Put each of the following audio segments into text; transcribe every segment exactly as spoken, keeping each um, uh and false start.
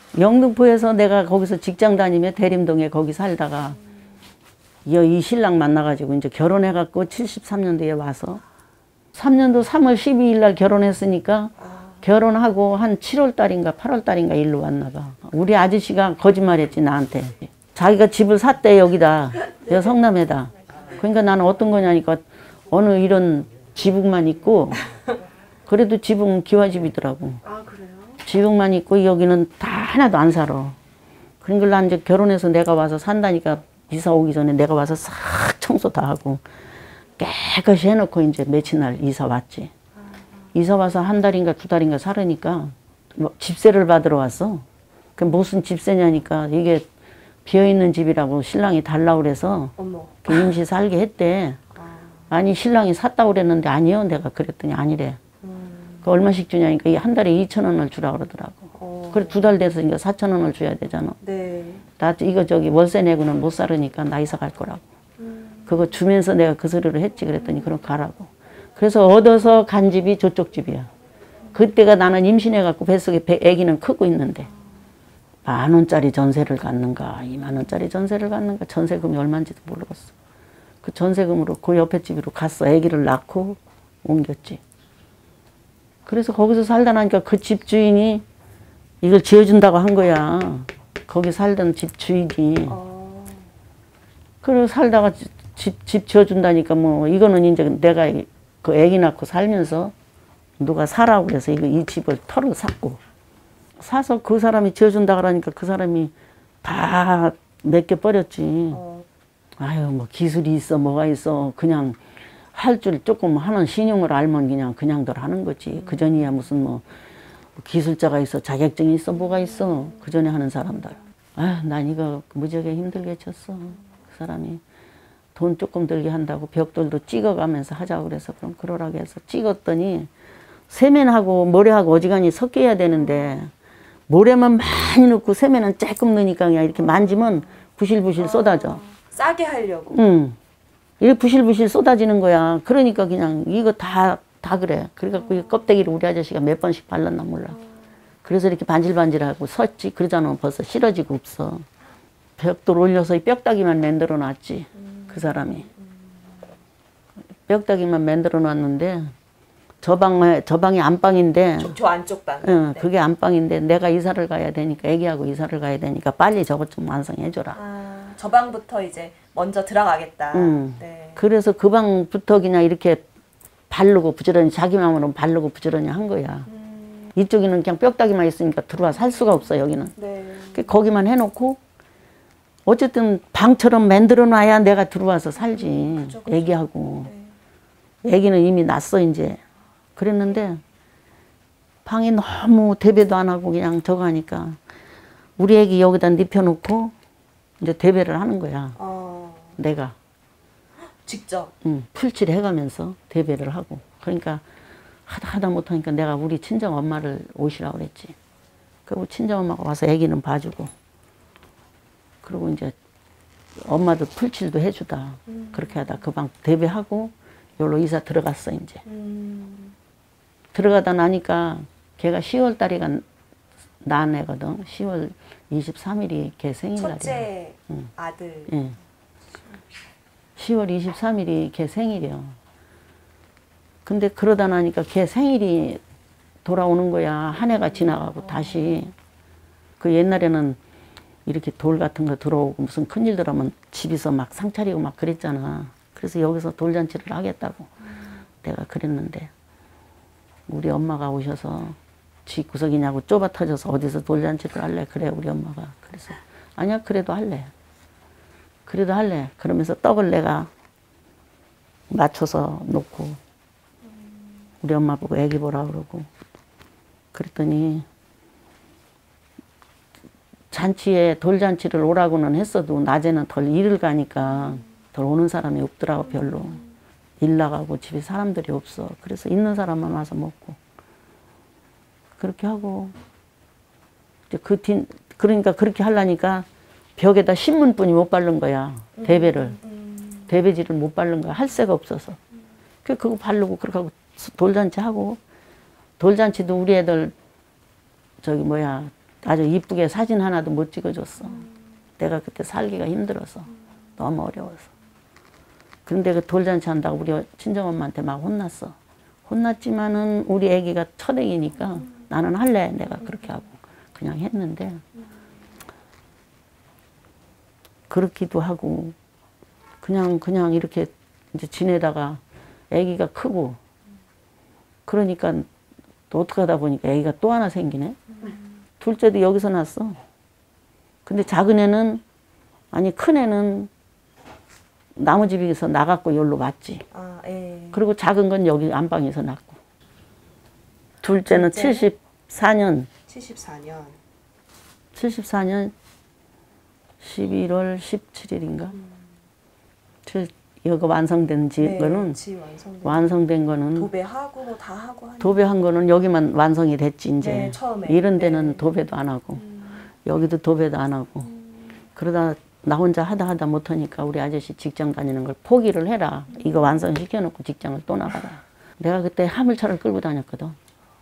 영등포에서 내가 거기서 직장 다니며 대림동에 거기 살다가 이 신랑 만나가지고 이제 결혼해갖고 칠십삼 년도에 와서 삼 년도 삼월 십이일 날 결혼했으니까 결혼하고 한 칠월 달인가 팔월 달인가 일로 왔나 봐. 우리 아저씨가 거짓말했지 나한테. 자기가 집을 샀대 여기다. 여 성남에다. 그러니까 나는 어떤 거냐니까 어느 이런 지붕만 있고 그래도 지붕은 기와집이더라고. 아 그래요? 지붕만 있고 여기는 다 하나도 안 살아. 그러니까 난 이제 결혼해서 내가 와서 산다니까 이사 오기 전에 내가 와서 싹 청소 다 하고 깨끗이 해놓고 이제 며칠 날 이사 왔지. 이사 와서 한 달인가 두 달인가 살으니까 뭐 집세를 받으러 왔어. 그 무슨 집세냐니까 이게 비어있는 집이라고 신랑이 달라고 그래서 어머. 임시 살게 했대. 아니 신랑이 샀다고 그랬는데 아니요. 내가 그랬더니 아니래. 음. 그 얼마씩 주냐니까 한 달에 이천 원을 주라 그러더라고. 어. 그래 두 달 돼서 이제 사천 원을 줘야 되잖아. 네. 나 이거 저기 월세 내고는 못 살으니까 나 이사 갈 거라고. 음. 그거 주면서 내가 그 소리를 했지. 그랬더니 그럼 가라고. 그래서 얻어서 간 집이 저쪽 집이야. 그때가 나는 임신해갖고 뱃속에 아기는 크고 있는데 만 원짜리 전세를 갖는가 이만 원짜리 전세를 갖는가 전세금이 얼마인지도 모르겠어. 그 전세금으로 그 옆에 집으로 갔어. 아기를 낳고 옮겼지. 그래서 거기서 살다 나니까 그 집 주인이 이걸 지어준다고 한 거야. 거기 살던 집 주인이. 어. 그리고 살다가 집, 집 지어준다니까 뭐 이거는 이제 내가 그 아기 낳고 살면서 누가 사라고 그래서 이거 이 집을 털어 샀고 사서 그 사람이 지어준다 그러니까 그 사람이 다 맡겨 버렸지. 어. 아유 뭐 기술이 있어 뭐가 있어 그냥 할 줄 조금 하는 신용을 알면 그냥 그냥들 하는 거지. 그 전이야 무슨 뭐 기술자가 있어 자격증이 있어 뭐가 있어 그 전에 하는 사람들. 아 난 이거 무지하게 힘들게 쳤어. 그 사람이 돈 조금 들게 한다고 벽돌도 찍어가면서 하자고 그래서 그럼 그러라고 해서 찍었더니 세면하고 모래하고 어지간히 섞여야 되는데 모래만 많이 넣고 세면은 조금 넣으니까 그냥 이렇게 만지면 부실부실 쏟아져. 싸게 하려고. 응. 이렇게 부실부실 쏟아지는 거야. 그러니까 그냥 이거 다, 다 그래. 그래갖고 이 껍데기를 우리 아저씨가 몇 번씩 발랐나 몰라. 그래서 이렇게 반질반질하고 섰지. 그러잖아. 벌써 싫어지고 없어. 벽돌 올려서 이 뼈다귀만 만들어 놨지. 그 사람이. 뼈다귀만 만들어 놨는데 저 방에, 저 방이 안방인데 저, 저 안쪽 방. 응, 네. 그게 안방인데 내가 이사를 가야 되니까 애기하고 이사를 가야 되니까 빨리 저것 좀 완성해줘라. 아, 저 방부터 이제 먼저 들어가겠다. 응. 네. 그래서 그 방부터 그냥 이렇게 바르고 부지런히 자기 마음으로 바르고 부지런히 한 거야. 음. 이쪽에는 그냥 뼈다귀만 있으니까 들어와 살 수가 없어 여기는. 네. 거기만 해놓고 어쨌든 방처럼 만들어 놔야 내가 들어와서 살지. 음, 그쵸, 그쵸. 애기하고. 네. 애기는 이미 났어 이제. 그랬는데 방이 너무 대배도 안 하고 그냥 저거 하니까 우리 애기 여기다 눕혀놓고 이제 대배를 하는 거야. 어. 내가. 직접. 응, 풀칠 해가면서 대배를 하고. 그러니까 하다 하다 못하니까 내가 우리 친정 엄마를 오시라고 그랬지. 그리고 친정 엄마가 와서 애기는 봐주고. 그리고 이제 엄마도 풀칠도 해주다. 음. 그렇게 하다 그 방 대배하고 여기로 이사 들어갔어 이제. 음. 들어가다 나니까 걔가 시월 달이가 난 애거든. 시월 이십삼일이 걔 생일날이야. 첫째 응. 아들. 예. 시월 이십삼일이 걔 생일이야. 근데 그러다 나니까 걔 생일이 돌아오는 거야. 한 해가 지나가고 다시. 그 옛날에는 이렇게 돌 같은 거 들어오고 무슨 큰일 들어오면 집에서 막 상 차리고 막 그랬잖아. 그래서 여기서 돌잔치를 하겠다고 내가 그랬는데 우리 엄마가 오셔서 지 구석이냐고 좁아 터져서 어디서 돌잔치를 할래? 그래 우리 엄마가. 그래서 아니야 그래도 할래. 그래도 할래. 그러면서 떡을 내가 맞춰서 놓고 우리 엄마 보고 애기 보라 그러고 그랬더니 잔치에 돌잔치를 오라고는 했어도 낮에는 덜 일을 가니까 덜 오는 사람이 없더라고 별로. 일 나가고 집에 사람들이 없어. 그래서 있는 사람만 와서 먹고 그렇게 하고 이제 그 뒤 그러니까 그렇게 하려니까 벽에다 신문뿐이 못 바른 거야. 대배를. 대배지를 못 바른 거야. 할 새가 없어서. 그 그거 바르고 그렇게 하고 돌잔치 하고 돌잔치도 우리 애들 저기 뭐야 아주 이쁘게 사진 하나도 못 찍어줬어. 내가 그때 살기가 힘들어서. 너무 어려워서. 그런데 그 돌잔치 한다고 우리 친정엄마한테 막 혼났어. 혼났지만은 우리 애기가 첫 애기니까 나는 할래. 내가 그렇게 하고 그냥 했는데 그렇기도 하고 그냥 그냥 이렇게 이제 지내다가 애기가 크고 그러니까 또 어떻게 하다 보니까 애기가 또 하나 생기네. 둘째도 여기서 났어. 근데 작은 애는 아니 큰 애는 나무 집에서 나갔고 여기로 왔지. 아, 예. 그리고 작은 건 여기 안방에서 낳고. 둘째는 둘째는? 칠십사 년 칠십사 년. 칠십사 년 십일월 십칠일인가? 음. 여기 완성된 지 네, 거는 지 완성된. 완성된 거는 도배하고 뭐 다 하고 하니. 도배한 거는 여기만 완성이 됐지 이제. 네, 처음에. 이런 데는 네. 도배도 안 하고 음. 여기도 도배도 안 하고 음. 그러다 나 혼자 하다 하다 못하니까 우리 아저씨 직장 다니는 걸 포기를 해라. 이거 완성시켜 놓고 직장을 또 나가라. 내가 그때 화물차를 끌고 다녔거든.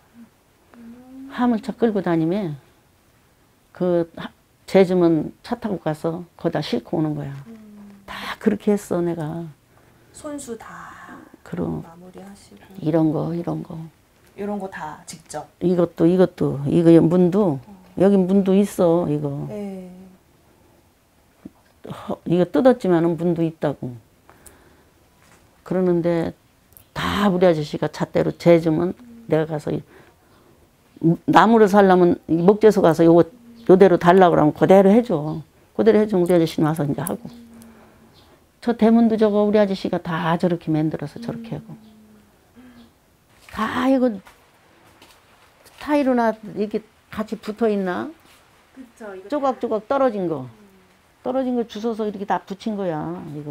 화물차 끌고 다니면 그 제주면 차 타고 가서 거기다 싣고 오는 거야. 음. 다 그렇게 했어 내가. 손수 다 그럼 마무리하시고. 이런 거 이런 거 이런 거 다 직접. 이것도 이것도 이거 문도 여기 문도 있어 이거. 네. 허, 이거 뜯었지만은 문도 있다고. 그러는데 다 우리 아저씨가 잣대로 재주면 내가 가서 이- 나무를 살려면 이 목재소 가서 요거 요대로 달라고 그러면 그대로 해줘. 그대로 해주면 우리 아저씨는 와서 이제 하고. 저 대문도 저거 우리 아저씨가 다 저렇게 만들어서 저렇게 하고. 다 이거 타일이나 이렇게 같이 붙어 있나? 그쵸. 이거 조각조각 떨어진 거. 떨어진 거 주워서 이렇게 다 붙인 거야, 이거.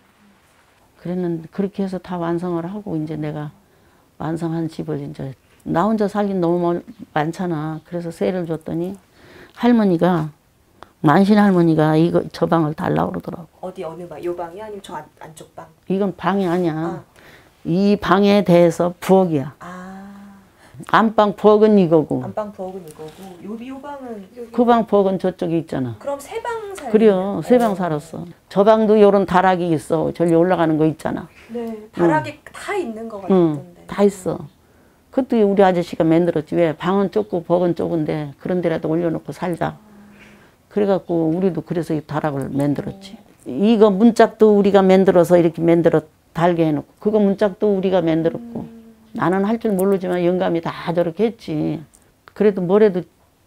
그랬는데, 그렇게 해서 다 완성을 하고, 이제 내가 완성한 집을 이제, 나 혼자 살긴 너무 멀- 많잖아. 그래서 세를 줬더니, 할머니가, 만신 할머니가 이거, 저 방을 달라고 그러더라고. 어디 어느 방? 요 방이 아니면 저 안, 안쪽 방? 이건 방이 아니야. 아. 이 방에 대해서 부엌이야. 아. 안방 부엌은 이거고, 안방 부엌은 이거고 요, 요 방은 여기. 그 방 부엌은 저쪽에 있잖아. 그럼 세 방 살. 그래요. 세 방 살았어. 저 방도 요런 다락이 있어. 저기 올라가는 거 있잖아. 네. 다락이 다 있는 것 응, 같던데. 다 있어. 그것도 우리 아저씨가 만들었지. 왜? 방은 좁고 벅은 좁은데 그런 데라도 올려놓고 살자. 그래갖고 우리도 그래서 이 다락을 만들었지. 이거 문짝도 우리가 만들어서 이렇게 만들어 달게 해놓고 그거 문짝도 우리가 만들었고 나는 할 줄 모르지만 영감이 다 저렇게 했지. 그래도 뭐래도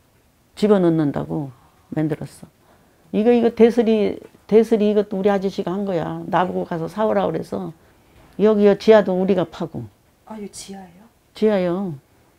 집어넣는다고 만들었어. 이거 이거 대슬이 대슬이 이것도 우리 아저씨가 한 거야. 나보고 가서 사오라 그래서 여기요 지하도 우리가 파고. 아, 이거 지하예요? 지하요.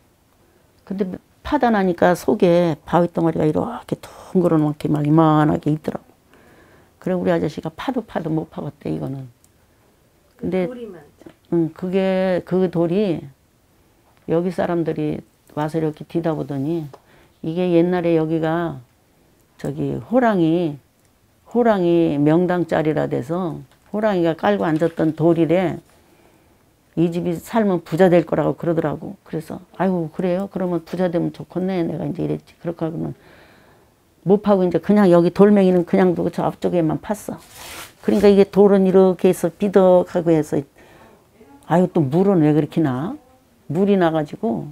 근데 파다 나니까 속에 바위 덩어리가 이렇게 둥그렇게 막 이만하게 있더라고. 그래 우리 아저씨가 파도 파도 못 파겠대 이거는. 근데 돌이만. 응, 그게 그 돌이 여기 사람들이 와서 이렇게 뒤다 보더니 이게 옛날에 여기가 저기 호랑이 호랑이 명당짜리라 돼서 호랑이가 깔고 앉았던 돌이래. 이 집이 살면 부자 될 거라고 그러더라고. 그래서 아이고 그래요? 그러면 부자 되면 좋겠네. 내가 이제 이랬지. 그렇게 하고는 못 파고 이제 그냥 여기 돌멩이는 그냥 두고 저 앞쪽에만 팠어. 그러니까 이게 돌은 이렇게 해서 비덕하고 해서 아유 또 물은 왜 그렇게 나? 물이 나가지고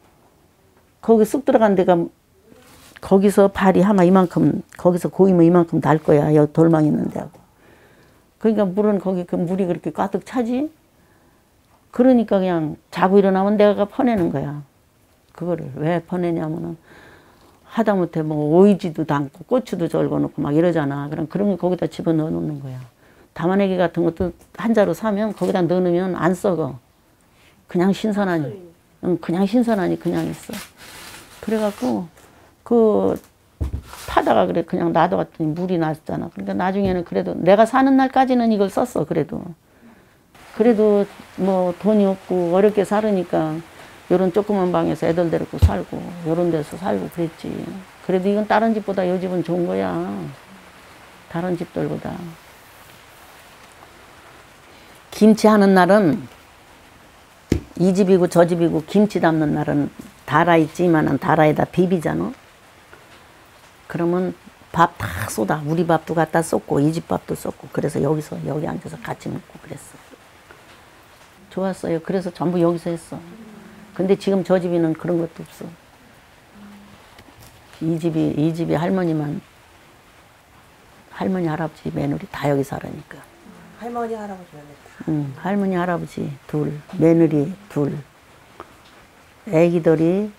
거기 쑥 들어간 데가 거기서 발이 아마 이만큼 거기서 고이면 이만큼 날 거야. 여기 돌망 있는 데하고. 그러니까 물은 거기 그 물이 그렇게 가득 차지. 그러니까 그냥 자고 일어나면 내가 퍼내는 거야. 그거를 왜 퍼내냐면은 하다못해 뭐 오이지도 담고 고추도 절거 놓고 막 이러잖아. 그럼 그런 거 거기다 집어넣어 놓는 거야. 담아내기 같은 것도 한 자루 사면 거기다 넣으면 안 썩어. 그냥 신선하니. 응, 그냥 신선하니 그냥 있어. 그래갖고 그 파다가 그래 그냥 놔둬봤더니 물이 났잖아. 그러니까 나중에는 그래도 내가 사는 날까지는 이걸 썼어. 그래도. 그래도 뭐 돈이 없고 어렵게 살으니까 요런 조그만 방에서 애들 데리고 살고 요런 데서 살고 그랬지. 그래도 이건 다른 집보다 요 집은 좋은 거야. 다른 집들보다. 김치 하는 날은 이 집이고 저 집이고 김치 담는 날은 달아 있지만은 달아에다 비비잖아. 그러면 밥 다 쏟아. 우리 밥도 갖다 쏟고 이 집 밥도 쏟고 그래서 여기서 여기 앉아서 같이 먹고 그랬어. 좋았어요. 그래서 전부 여기서 했어. 근데 지금 저 집에는 그런 것도 없어. 이 집이 이 집이 할머니만 할머니 할아버지 며느리 다 여기 살으니까. 할머니 할아버지 며느리. 응, 할머니 할아버지 둘, 며느리 둘, 애기들이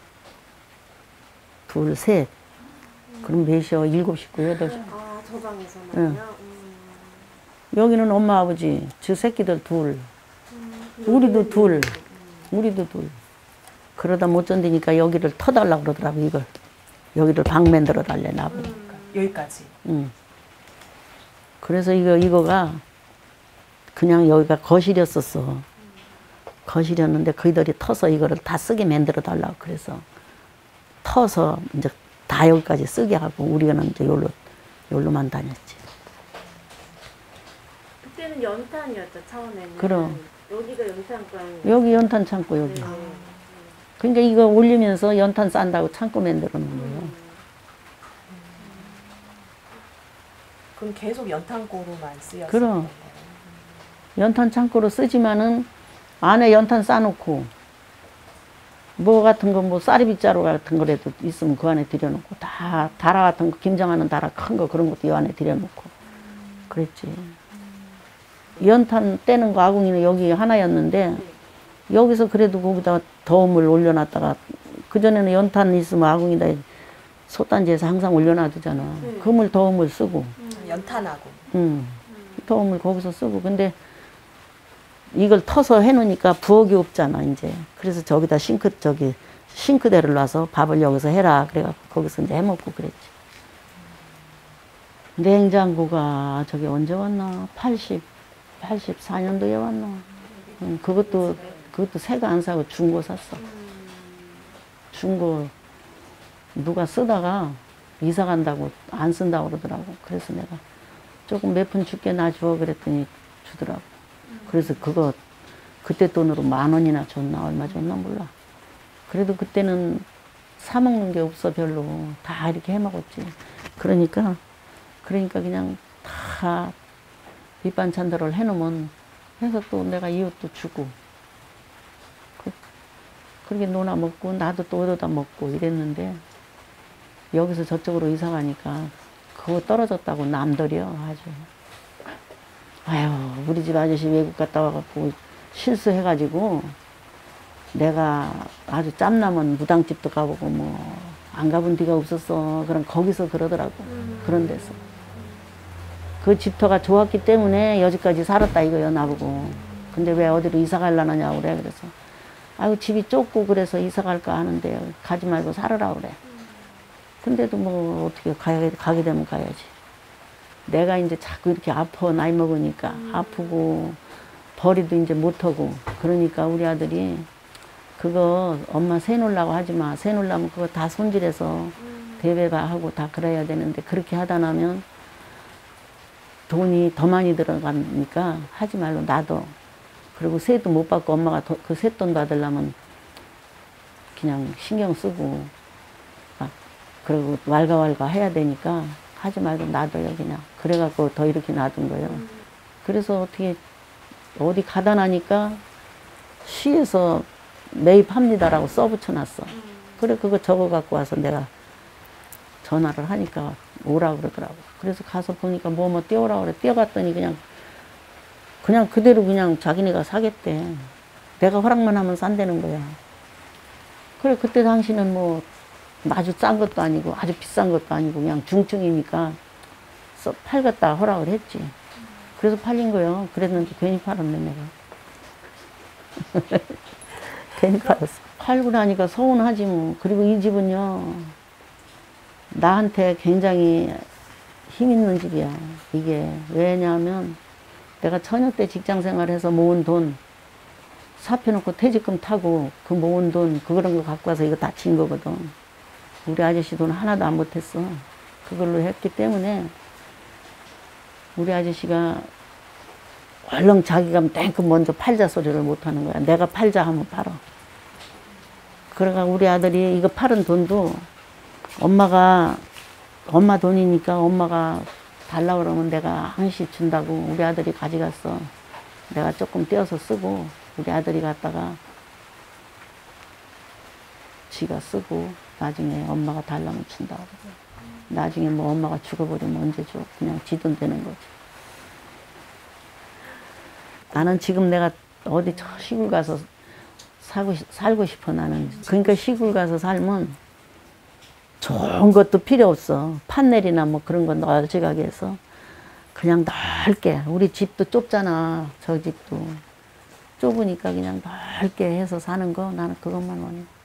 둘, 셋. 그럼 몇이요? 일곱 식구, 여덟 식구. 아, 저 방에서만요? 응. 음. 여기는 엄마 아버지, 저 새끼들 둘, 우리도 둘, 우리도 둘. 그러다 못 견디니까 여기를 터달라고 그러더라고, 이걸. 여기를 방 만들어 달래, 나보니까. 음. 여기까지? 응. 그래서 이거, 이거가 그냥 여기가 거실이었었어. 거실이었는데 그이들이 터서 이거를 다 쓰게 만들어 달라고 그래서 터서 이제 다 여기까지 쓰게 하고 우리는 이제 여기로, 여기로만 다녔지. 그때는 연탄이었죠, 처음에는. 그럼. 여기가 연탄관. 여기 연탄 창고 여기. 네. 그러니까 이거 올리면서 연탄 싼다고 창고 만들어 놓은 거예요. 그럼 계속 연탄고로만 쓰였어요? 그럼. 연탄 창고로 쓰지만은 안에 연탄 싸놓고 뭐 같은 거 뭐 쌀이빗자루 같은 거라도 있으면 그 안에 들여놓고 다 다라 같은 거 김장하는 다라 큰 거 그런 것도 이 안에 들여놓고 그랬지. 연탄 떼는 거 아궁이는 여기 하나였는데 여기서 그래도 거기다 더움을 올려놨다가 그전에는 연탄 있으면 아궁이다 솥단지에서 항상 올려놔두잖아. 네. 그물 더움을 쓰고 연탄하고. 응. 더움을 거기서 쓰고 근데 이걸 터서 해놓으니까 부엌이 없잖아 이제. 그래서 저기다 싱크 저기 싱크대를 놔서 밥을 여기서 해라 그래갖고 거기서 이제 해먹고 그랬지. 냉장고가 저기 언제 왔나? 팔십, 팔십사 년도에 왔나? 응, 그것도 그것도 새거 안 사고 중고 샀어. 중고 누가 쓰다가 이사 간다고 안 쓴다고 그러더라고. 그래서 내가 조금 몇 푼 줄게 놔줘 그랬더니 주더라고. 그래서 그거 그때 돈으로 만 원이나 줬나 얼마 줬나 몰라. 그래도 그때는 사 먹는 게 없어 별로. 다 이렇게 해 먹었지. 그러니까 그러니까 그냥 다 밑반찬들을 해놓으면 해서 또 내가 이웃도 주고 그, 그렇게 노나 먹고 나도 또 얻어다 먹고 이랬는데 여기서 저쪽으로 이사 가니까 그거 떨어졌다고 남들이요 아주. 아유 우리 집 아저씨 외국 갔다 와갖고 실수해가지고 내가 아주 짬나면 무당집도 가보고 뭐 안 가본 데가 없었어. 그럼 거기서 그러더라고. 음. 그런 데서. 그 집터가 좋았기 때문에 여기까지 살았다 이거요 나보고. 근데 왜 어디로 이사 갈라느냐고 그래. 그래서 아유 집이 좁고 그래서 이사 갈까 하는데 가지 말고 살으라 그래. 근데도 뭐 어떻게 가야, 가게 되면 가야지. 내가 이제 자꾸 이렇게 아파 나이 먹으니까 음. 아프고 벌이도 이제 못하고 그러니까 우리 아들이 그거 엄마 세놓으려고 하지 마. 세놓으려면 그거 다 손질해서 음. 대배가 하고 다 그래야 되는데 그렇게 하다 나면 돈이 더 많이 들어가니까 하지 말고 놔둬. 그리고 세도 못 받고 엄마가 그 쇳돈 받으려면 그냥 신경 쓰고 막 그리고 왈가왈가 해야 되니까 하지 말고 놔둬요 그냥. 그래갖고 더 이렇게 놔둔 거예요. 음. 그래서 어떻게 어디 가다 나니까 시에서 매입합니다라고 써붙여놨어. 음. 그래 그거 적어갖고 와서 내가 전화를 하니까 오라 그러더라고. 그래서 가서 보니까 뭐 뭐 띄워라 그래. 띄워봤더니 그냥 그냥 그대로 그냥 자기네가 사겠대. 내가 허락만 하면 산다는 거야. 그래 그때 당시는 뭐 아주 싼 것도 아니고 아주 비싼 것도 아니고 그냥 중증이니까 써, 팔겠다 허락을 했지. 그래서 팔린 거예요. 그랬는데 괜히 팔았네 내가. 괜히 팔았어. 팔고 나니까 서운하지 뭐. 그리고 이 집은요 나한테 굉장히 힘 있는 집이야. 이게 왜냐하면 내가 처녀 때 직장 생활해서 모은 돈 사표놓고 퇴직금 타고 그 모은 돈 그런 거 갖고 와서 이거 다 진 거거든. 우리 아저씨 돈 하나도 안 못했어. 그걸로 했기 때문에 우리 아저씨가 얼른 자기가 땡큼 먼저 팔자 소리를 못하는 거야. 내가 팔자 하면 팔아. 그러니까 우리 아들이 이거 팔은 돈도 엄마가 엄마 돈이니까 엄마가 달라 그러면 내가 한씩 준다고 우리 아들이 가져갔어. 내가 조금 떼어서 쓰고 우리 아들이 갖다가 지가 쓰고 나중에 엄마가 달라면 준다고. 나중에 뭐 엄마가 죽어버리면 언제 줘. 그냥 지 돈 되는 거지. 나는 지금 내가 어디 저 시골 가서 살고, 살고 싶어 나는. 그러니까 시골 가서 살면 좋은 것도 필요 없어. 판넬이나 뭐 그런 거 널찍하게 해서 그냥 넓게. 우리 집도 좁잖아. 저 집도 좁으니까 그냥 넓게 해서 사는 거 나는 그것만 원해.